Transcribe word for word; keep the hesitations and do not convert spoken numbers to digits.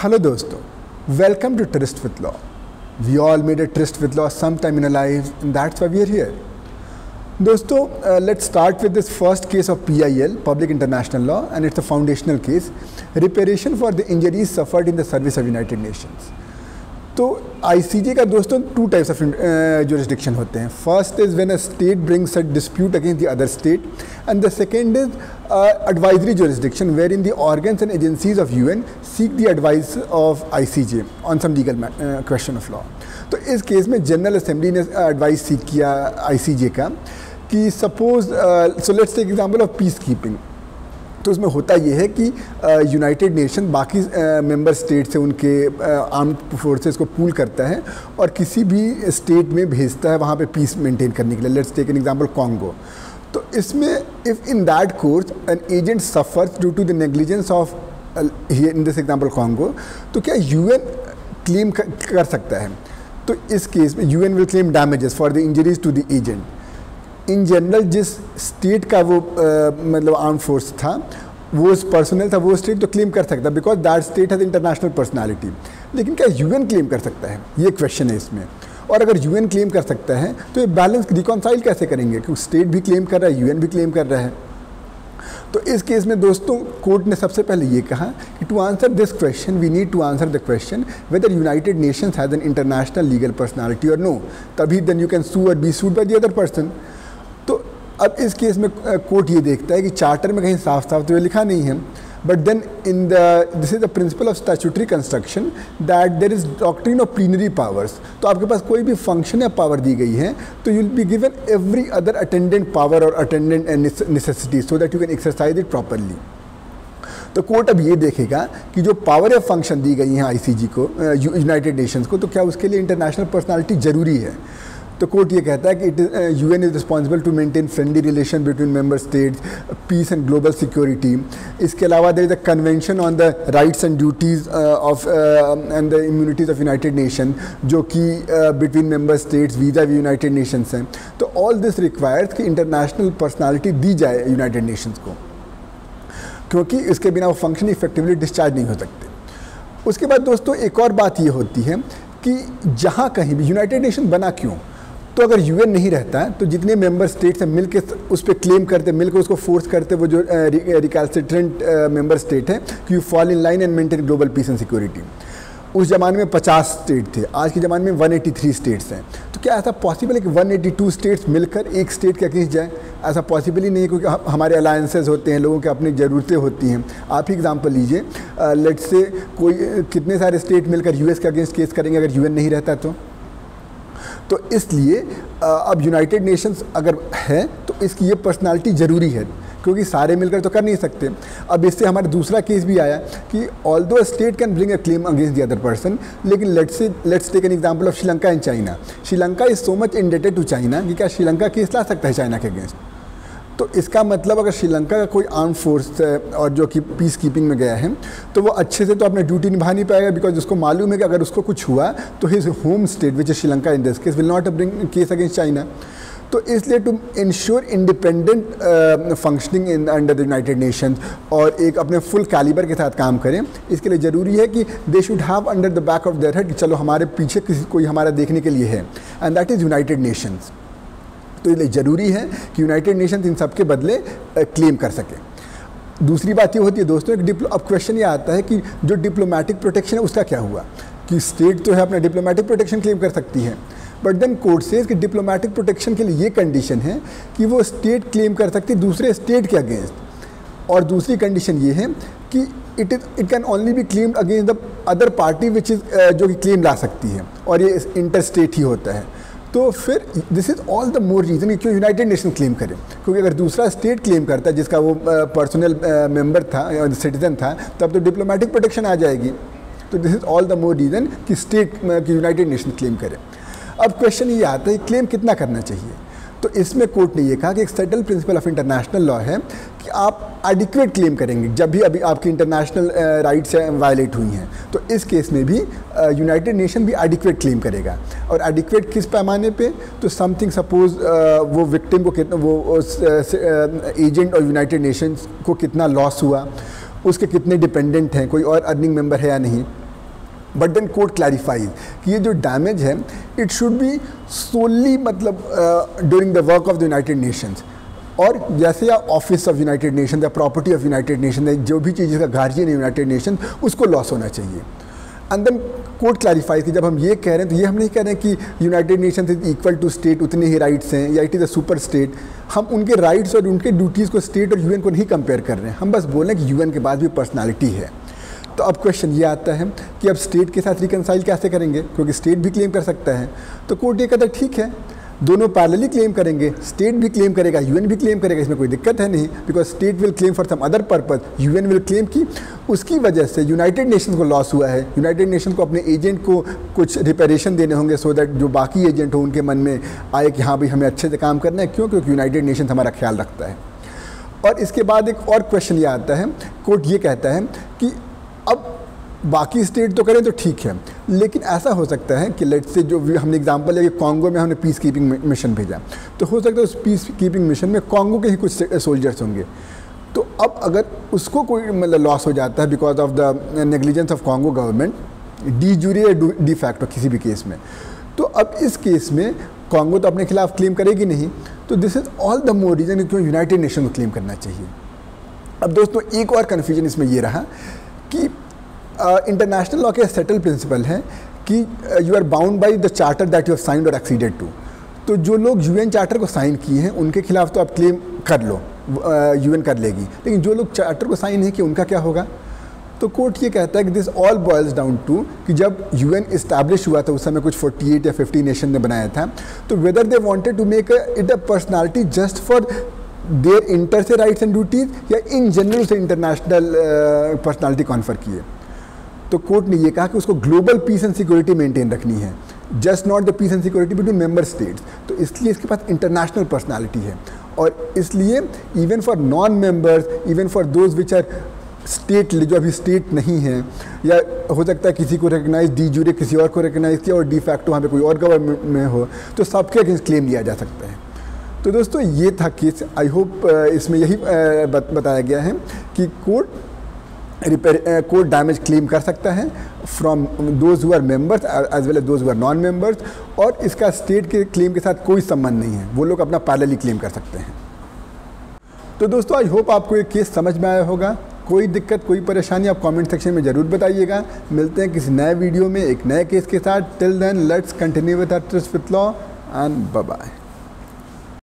Hello दोस्तों, welcome to Tryst with Law. We all made a tryst with law sometime in our lives and that's why we are here. दोस्तों, uh, let's start with this first case of P I L, Public International Law, and it's a foundational case, reparation for the injuries suffered in the service of United Nations. तो I C J का दोस्तों two types of uh, jurisdiction होते हैं. First is when a state brings a dispute against the other state, and the second is uh, advisory jurisdiction wherein the organs and agencies of U N seek the advice of I C J on some legal uh, question of law. तो इस case में general assembly ने advice सीख किया I C J का कि suppose so let's take example of peace keeping. तो उसमें होता ये है कि यूनाइटेड नेशन बाकी मेंबर स्टेट से उनके आर्म्ड फोर्सेस को पूल करता है और किसी भी स्टेट में भेजता है वहाँ पे पीस मेंटेन करने के लिए. Let's take an example Congo. तो इसमें if in that course an agent suffers due to the negligence of in this example Congo, तो क्या यूएन क्लेम कर सकता है? तो इस केस में UN will claim damages for the injuries to the agent. In general जिस state का वो uh, मतलब आर्म फोर्स था, वो पर्सनल था, वो स्टेट तो क्लेम कर सकता है because that state has international personality. लेकिन क्या यूएन क्लेम कर सकता है? ये क्वेश्चन है इसमें. और अगर यूएन क्लेम कर सकता है तो ये बैलेंस रिकॉन्साइल कैसे करेंगे, क्योंकि स्टेट भी क्लेम कर रहा है, यूएन भी क्लेम कर रहा है. तो इस केस में दोस्तों कोर्ट ने सबसे पहले ये कहा कि to answer this question we need to answer the question whether United Nations has an international legal personality और नो. तभी देन यू कैन सू और be sued by the other person. तो अब इस केस में कोर्ट ये देखता है कि चार्टर में कहीं साफ साफ तो ये लिखा नहीं है, but then in the this is the principle of statutory construction that there is doctrine of plenary powers. तो आपके पास कोई भी फंक्शन या पावर दी गई है तो you will be given every other attendant power और attendant necessity so that you can exercise it properly. तो कोर्ट अब ये देखेगा कि जो पावर या फंक्शन दी गई हैं आईसीजी को, यूनाइटेड नेशंस को, तो क्या उसके लिए इंटरनेशनल पर्सनालिटी ज़रूरी है. तो कोर्ट ये कहता है कि it is UN is responsible to maintain friendly relation between member states, peace and global security. इसके अलावा there is a convention on the rights and duties of and the immunities of United Nation जो कि between member states vis a vis भी United Nations हैं. तो all this requires कि international personality दी जाए यूनाइटेड नेशंस को, क्योंकि इसके बिना वो फंक्शन इफेक्टिवली डिस्चार्ज नहीं हो सकते. उसके बाद दोस्तों एक और बात ये होती है कि जहाँ कहीं भी यूनाइटेड नेशन बना क्यों, तो अगर यूएन नहीं रहता है तो जितने मेंबर स्टेट्स हैं मिल के उस पर क्लेम करते, मिल के उसको फोर्स करते, वो जो रिकैल्सिट्रेंट मेंबर स्टेट है कि you fall in line and maintain global peace and security. उस ज़माने में पचास स्टेट थे, आज के ज़माने में एक सौ तिरासी स्टेट्स हैं. तो क्या ऐसा पॉसिबल है कि एक सौ बयासी स्टेट्स मिलकर एक स्टेट के अगेंस्ट जाए? ऐसा पॉसिबल ही नहीं है, क्योंकि हमारे अलायंसेज होते हैं, लोगों की अपनी ज़रूरतें होती हैं. आप ही एग्जांपल लीजिए, लेट्स से कोई कितने सारे स्टेट मिलकर यूएस के अगेंस्ट केस करेंगे अगर यूएन नहीं रहता तो. तो इसलिए अब यूनाइटेड नेशंस अगर है तो इसकी ये पर्सनालिटी ज़रूरी है, क्योंकि सारे मिलकर तो कर नहीं सकते. अब इससे हमारा दूसरा केस भी आया कि although a state can bring a claim against the other person, लेकिन let's say let's take an example of Sri Lanka and China. Sri Lanka is so much indebted to China कि क्या श्रीलंका केस ला सकता है चाइना के अगेंस्ट? तो इसका मतलब अगर श्रीलंका का कोई आर्म फोर्स है और जो कि पीस कीपिंग में गया है तो वो अच्छे से तो अपनी ड्यूटी निभा नहीं पाएगा, बिकॉज उसको मालूम है कि अगर उसको कुछ हुआ तो his home state which is Sri Lanka in this case will not bring case against China. तो इसलिए to ensure independent functioning in under the United Nations और एक अपने फुल कैलिबर के साथ काम करें, इसके लिए ज़रूरी है कि they should have under the back of their head कि चलो हमारे पीछे किसी कोई हमारा देखने के लिए है, and that is United Nations. तो इसलिए ज़रूरी है कि यूनाइटेड नेशंस इन सब के बदले क्लेम कर सके. दूसरी बात ये होती है दोस्तों, एक अब क्वेश्चन ये आता है कि जो डिप्लोमेटिक प्रोटेक्शन है उसका क्या हुआ, कि स्टेट तो है अपना डिप्लोमेटिक प्रोटेक्शन क्लेम कर सकती है, बट देन कोर्ट से कि डिप्लोमेटिक प्रोटेक्शन के लिए ये कंडीशन है कि वो स्टेट क्लेम कर सकती है दूसरे स्टेट के अगेंस्ट. और दूसरी कंडीशन ये है कि it is it can only be claimed against the other party which is जो कि क्लेम ला सकती है, और ये इंटर स्टेट ही होता है. तो फिर this is all the more reason कि क्यों यूनाइटेड नेशन क्लेम करे, क्योंकि अगर दूसरा स्टेट क्लेम करता है जिसका वो पर्सनल मेंबर था, सिटीजन था, तब तो डिप्लोमेटिक प्रोटेक्शन आ जाएगी. तो this is all the more reason कि स्टेट कि यूनाइटेड नेशन क्लेम करे. अब क्वेश्चन ये आता है क्लेम कितना करना चाहिए. तो इसमें कोर्ट ने ये कहा कि एक settle principle of international law है कि आप एडिक्वेट क्लेम करेंगे जब भी अभी आपकी इंटरनेशनल राइट्स वायलेट हुई हैं. तो इस केस में भी यूनाइटेड नेशन भी एडिक्वेट क्लेम करेगा. और एडिक्वेट किस पैमाने पे? तो समथिंग सपोज वो विक्टिम को कितना, वो एजेंट और यूनाइटेड नेशंस को कितना लॉस हुआ, उसके कितने डिपेंडेंट हैं, कोई और अर्निंग मेंबर है या नहीं, बट देन कोर्ट क्लैरिफाइज कि ये जो डैमेज है इट शुड बी सोली मतलब during the work of the United Nations, और जैसे या ऑफिस ऑफ यूनाइटेड नेशन या प्रॉपर्टी ऑफ यूनाइटेड नेशन है, जो भी चीज़ का गार्जियन है यूनाइटेड नेशन, उसको लॉस होना चाहिए। एंड देन कोर्ट क्लैरिफाई कि जब हम ये कह रहे हैं तो ये हम नहीं कह रहे हैं कि United Nation is equal to state, उतने ही राइट्स हैं या it is a super state. हम उनके राइट्स और उनके ड्यूटीज़ को स्टेट और यूएन को नहीं कंपेयर कर रहे हैं, हम बस बोल रहे हैं कि यूएन के पास भी पर्सनैलिटी है। तो अब क्वेश्चन ये आता है कि अब स्टेट के साथ रिकनसाइल कैसे करेंगे, क्योंकि स्टेट भी क्लेम कर सकता है। तो कोर्ट ये कहता है ठीक है, दोनों पैरेलली क्लेम करेंगे, स्टेट भी क्लेम करेगा, यूएन भी क्लेम करेगा, इसमें कोई दिक्कत है नहीं, because state will claim for some other purpose, UN will claim कि उसकी वजह से यूनाइटेड नेशंस को लॉस हुआ है, यूनाइटेड नेशन को अपने एजेंट को कुछ रिपेरेशन देने होंगे सो दैट जो बाकी एजेंट हो उनके मन में आए कि हाँ भाई हमें अच्छे से काम करना है। क्यों? क्योंकि यूनाइटेड नेशन हमारा ख्याल रखता है। और इसके बाद एक और क्वेश्चन ये आता है, कोर्ट ये कहता है कि अब बाकी स्टेट तो करें तो ठीक है, लेकिन ऐसा हो सकता है कि लेट्स से जो हमने एग्जांपल है कि कॉन्गो में हमने पीस कीपिंग मिशन भेजा, तो हो सकता है उस पीस कीपिंग मिशन में कॉन्गो के ही कुछ सोल्जर्स होंगे। तो अब अगर उसको कोई मतलब लॉस हो जाता है because of the negligence of Congo government, de jure या डी फैक्टो किसी भी केस में, तो अब इस केस में कॉन्गो तो अपने खिलाफ क्लेम करेगी नहीं। तो this is all the more reason क्यों यूनाइटेड नेशन को क्लेम करना चाहिए। अब दोस्तों एक और कन्फ्यूजन इसमें ये रहा कि इंटरनेशनल लॉ के सेटल प्रिंसिपल है कि you are bound by the charter that you have signed और एक्सीडेड टू। तो जो लोग यूएन चार्टर को साइन किए हैं उनके खिलाफ तो आप क्लेम कर लो, यूएन कर लेगी, लेकिन जो लोग चार्टर को साइन नहीं किए उनका क्या होगा। तो कोर्ट ये कहता है कि this all boils down to कि जब यूएन इस्टेब्लिश हुआ था उस समय कुछ अड़तालीस या पचास नेशन ने बनाया था, तो whether they wanted to make it a personality just for their inter se rights and duties या इन जनरल से इंटरनेशनल पर्सनालिटी कॉन्फर किए। तो कोर्ट ने ये कहा कि उसको global peace and security maintain रखनी है, just not the peace and security between member states. तो इसलिए इसके पास इंटरनेशनल पर्सनालिटी है, और इसलिए even for non members, even for those which are state जो अभी स्टेट नहीं है, या हो सकता है किसी को रिकग्नाइज डी जूरे किसी और को रिकग्नाइज किया और डी फैक्टो वहाँ पे कोई और गवर्नमेंट में हो, तो सबके अगेंस्ट क्लेम लिया जा सकता है। तो दोस्तों ये था केस। आई होप इसमें यही बताया गया है कि court repair court damage claim कर सकता है from those who are members as well as those who are non members, और इसका स्टेट के क्लेम के साथ कोई संबंध नहीं है, वो लोग अपना पैरेलली क्लेम कर सकते हैं। तो दोस्तों आई होप आपको ये केस समझ में आया होगा। कोई दिक्कत कोई परेशानी आप कमेंट सेक्शन में ज़रूर बताइएगा। मिलते हैं किसी नए वीडियो में एक नए केस के साथ। Till then let's continue with our trust with law and bye bye.